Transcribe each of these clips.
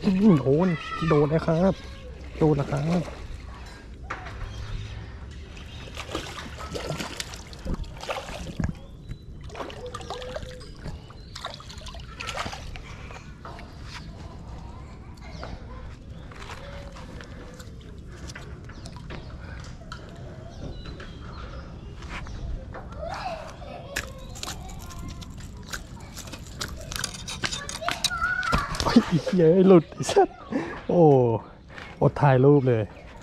โดนนะครับโดนนะครับเย้ยหลุดไอ้สัสโอ้อดถ่ายรูปเลย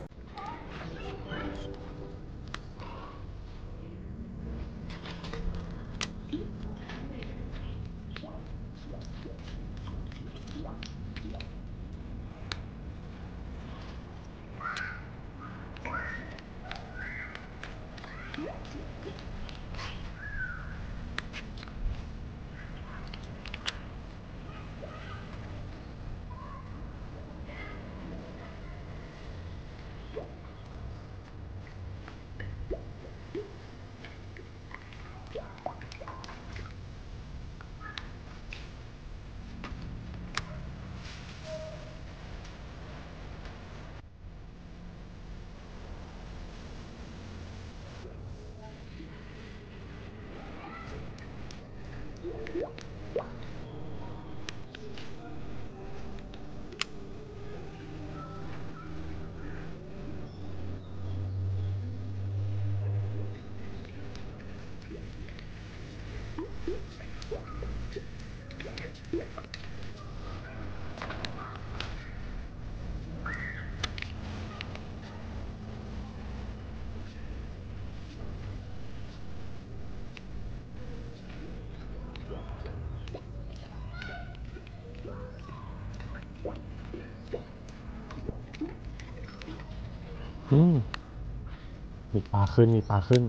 มีปลาขึ้นมีปลาขึ้น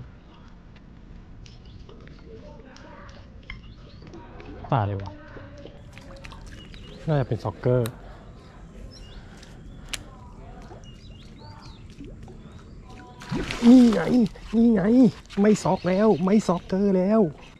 ปลาเลยวะน่าจะเป็นซ็อกเกอร์นี่ไงนี่ไงไม่ซ็อกแล้วไม่ซ็อกเกอร์แล้ว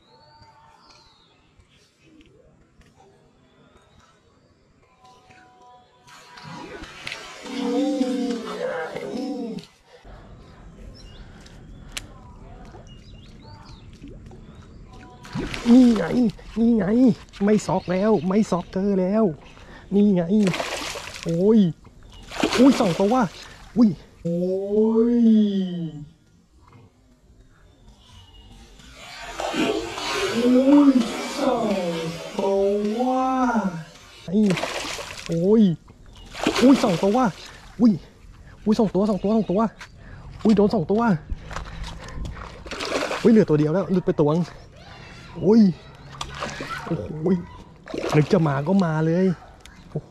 นี่ไงนี่ไงไม่ซ็อกแล้วไม่ซ็อกเกอร์แล้วนี่ไงโอ้ยอุ้ยสองตัวอุ้ยโอ้ยอุ้ยสองตัวไอ้โอ้ยอุ้ยสองตัวอุ้ยอุ้ยสองตัวอุ้ยโดนสองตัวอุ้ยเหลือตัวเดียวแล้วหลุดไปตัวนึงโอ้ยโอ้โหนึกจะมาก็มาเลยโอ้โห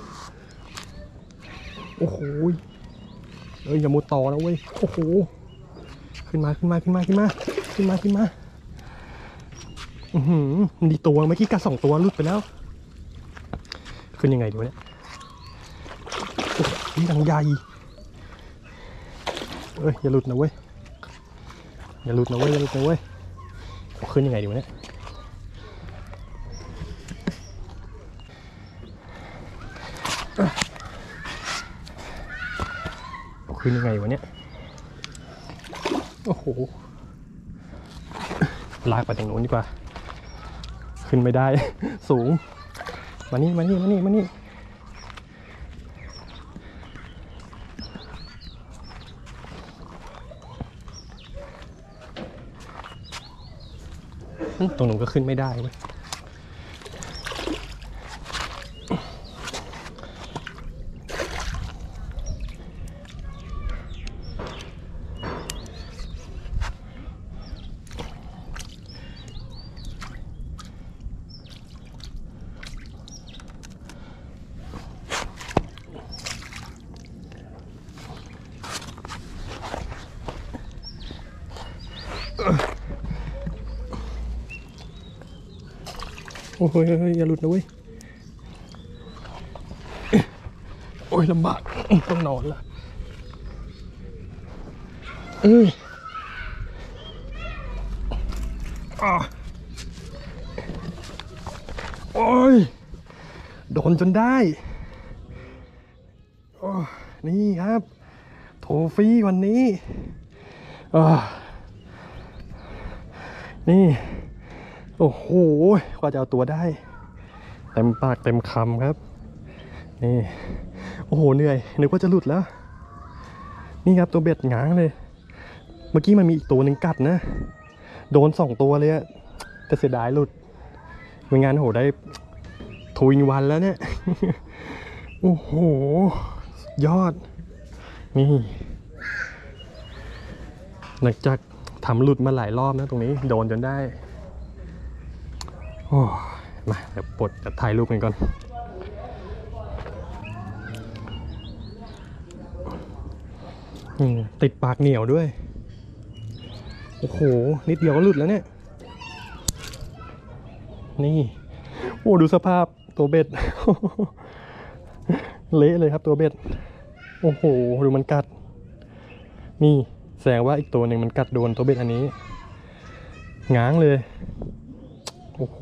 โอ้โหอย่ามุดต่อนะเว้ยโอ้โหขึ้นมาดีตัวเมื่อกี้กัดสองตัวหลุดไปแล้วขึ้นยังไงดีวะเนี่ยโอ้ยดังใหญ่อย่าหลุดนะเว้ยขึ้นยังไงดีวะเนี่ยขึ้นยังไงวะเนี่ยโอ้โหลากไปตรงโน้นดีกว่าขึ้นไม่ได้ สูงมานี่ตรงนู้นก็ขึ้นไม่ได้เว้ยโอ้ยอย่าหลุดนะเว้ยโอ้ยลำบากต้องนอนละโอ้ยโดนจนได้นี่ครับโทฟี่วันนี้นี่โอ้โหกว่าจะเอาตัวได้เต็มปากเต็มคำครับนี่โอ้โหเหนื่อยนึกว่าจะหลุดแล้วนี่ครับตัวเบ็ดง้างเลยเมื่อกี้มันมีอีกตัวหนึ่งกัดนะโดน2 ตัวเลยอะแต่เสียดายหลุดไม่งั้นโหได้ทูอินวันแล้วเนี่ยโอ้โหยอดนี่หลังจากทำหลุดมาหลายรอบนะตรงนี้โดนจนได้โอ้มาเดี๋ยวปลดจะถ่ายรูปกันก่อนติดปากเหนียวด้วยโอ้โหนิดเดียวก็หลุดแล้วเนี่ยนี่โอ้ดูสภาพตัวเบ็ด เละเลยครับตัวเบ็ดโอ้โหดูมันกัดนี่แสดงว่าอีกตัวหนึ่งมันกัดโดนตัวเบ็ดอันนี้ง้างเลยโอ้โห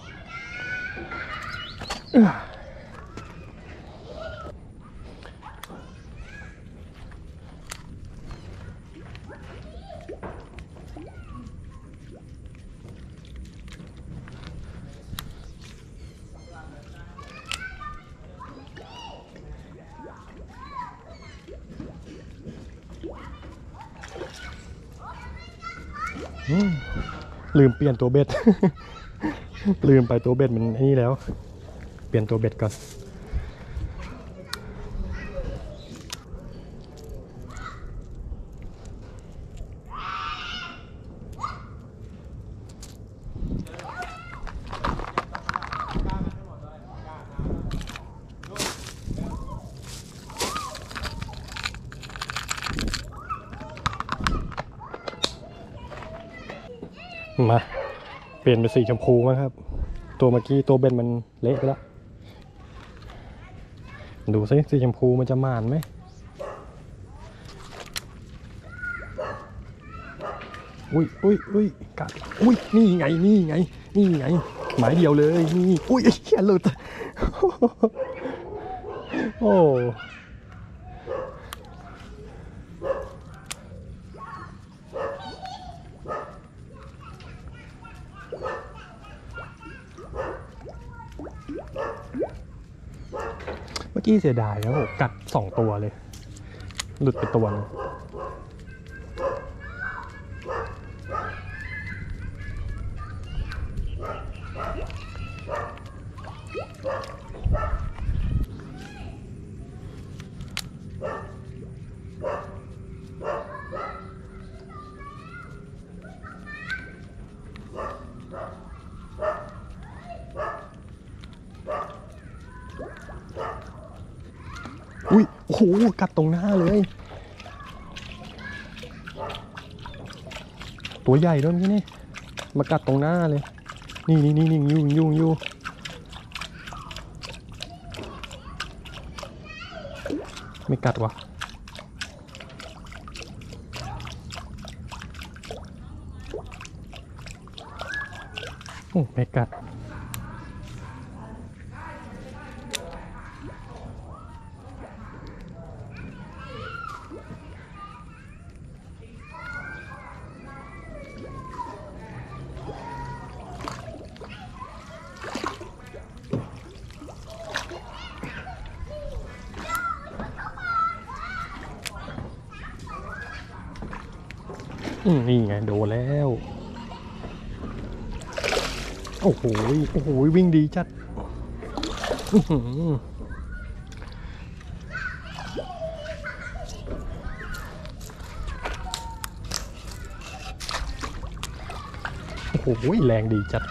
ลืมเปลี่ยนตัวเบ็ด ลืมไปตัวเบ็ดมันนี่แล้วเปลี่ยนตัวเบ็ดก่อนมาเปลี่ยนเป็นสีชมพูมั้งครับตัวเมื่อกี้ตัวเบ็ดมันเละไปแล้วดูซิสีชมพูมันจะหม่านไหมอุ้ยกัดอุ้ยนี่ไงหมายเดียวเลยนี่อุ้ยแค่หลุดโอ้เมื่อกี้เสียดายแล้วกัด2 ตัวเลยหลุดไปตัวนึงอุ้ยโอ้โหกัดตรงหน้าเลยตัวใหญ่ด้วยมั้ยนี่มากัดตรงหน้าเลยนี่ยุ่งไม่กัดวะโอ้ไม่กัดนี่ไงโดนแล้วโอ้โหวิ่งดีจัดโอ้โหแรงดีจัด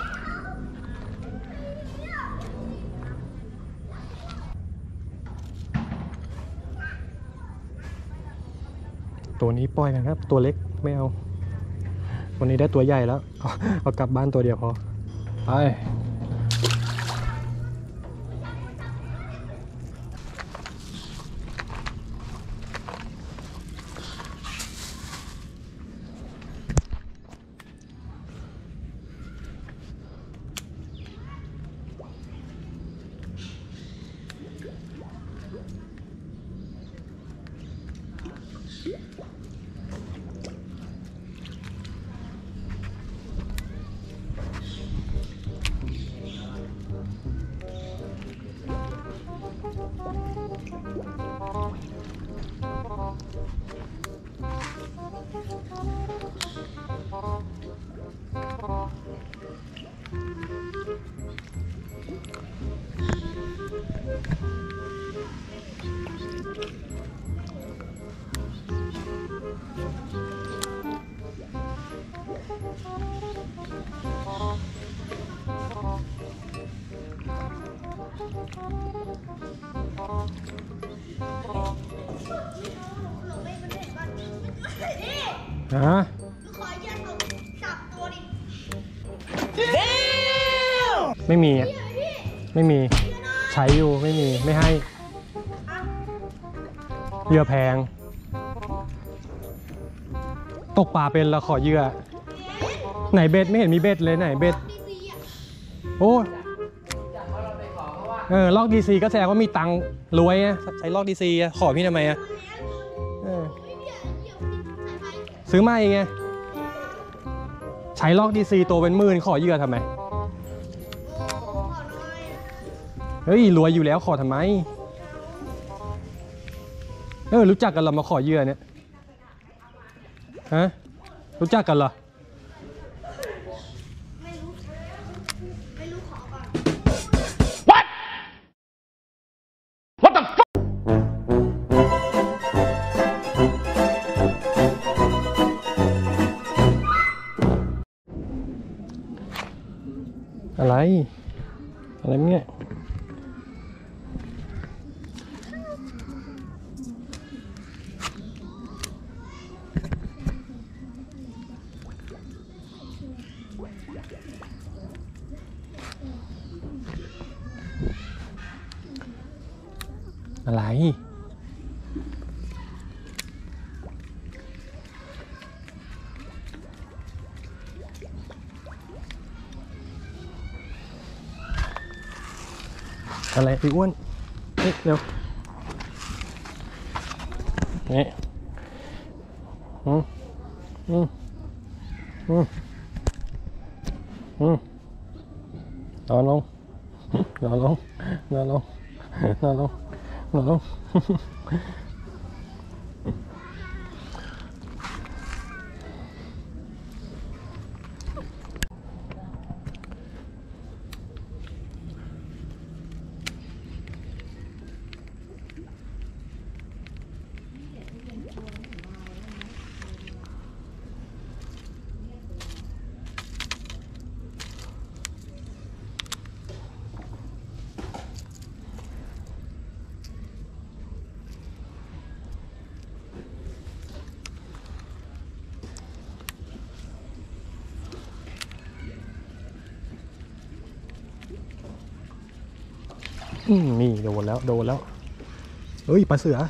ตัวนี้ปล่อยกันครับตัวเล็กไม่เอาวันนี้ได้ตัวใหญ่แล้วเอากลับบ้านตัวเดียวพอไปฮะขอเยอะเอาสับตัวดิไม่มีอ่ะไม่มีใช้อยู่ไม่มีไม่ให้เหยื่อแพงตกปลาเป็นแล้วขอเหยื่อไหนเบ็ดไม่เห็นมีเบ็ดเลยไหนเบ็ดโอ้ลอกดีซีก็แสดงว่ามีตังค์รวยไงใช้ลอกดีซีขอพี่ทำไมอ่ะซื้อมาเองไงใช้ลอกดีซีตัวเป็นหมื่นขอเหยื่อทำไมเฮ้ยรวยอยู่แล้วขอทำไมรู้จักกันเหรอมาขอเหยื่อเนี่ยฮะรู้จักกันเหรอไม่รู้ขอก่อน What the fuck อะไรเนี่ยอะไรอะไรพี่อ้วนนี่เร็วนี่นอนลงนอนลงนอนลงนอนลงนอนลงนี่โดนแล้วเฮ้ยปลาเสือ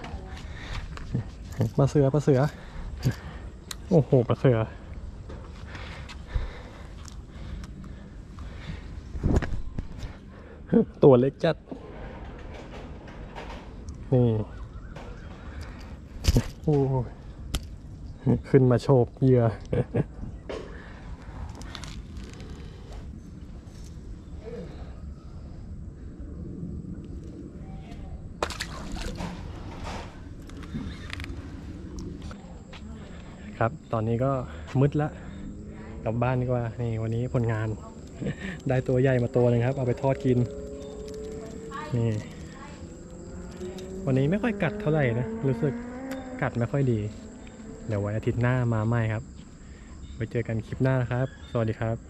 โอ้โหปลาเสือตัวเล็กจัดนี่โอ้ขึ้นมาโฉบเหยื่อครับตอนนี้ก็มืดละกลับบ้านดีกว่านี่วันนี้ผลงานได้ตัวใหญ่มาตัวนึงครับเอาไปทอดกินนี่วันนี้ไม่ค่อยกัดเท่าไหร่นะรู้สึกกัดไม่ค่อยดีเดี๋ยวไว้อาทิตย์หน้ามาใหม่ครับไว้เจอกันคลิปหน้านะครับสวัสดีครับ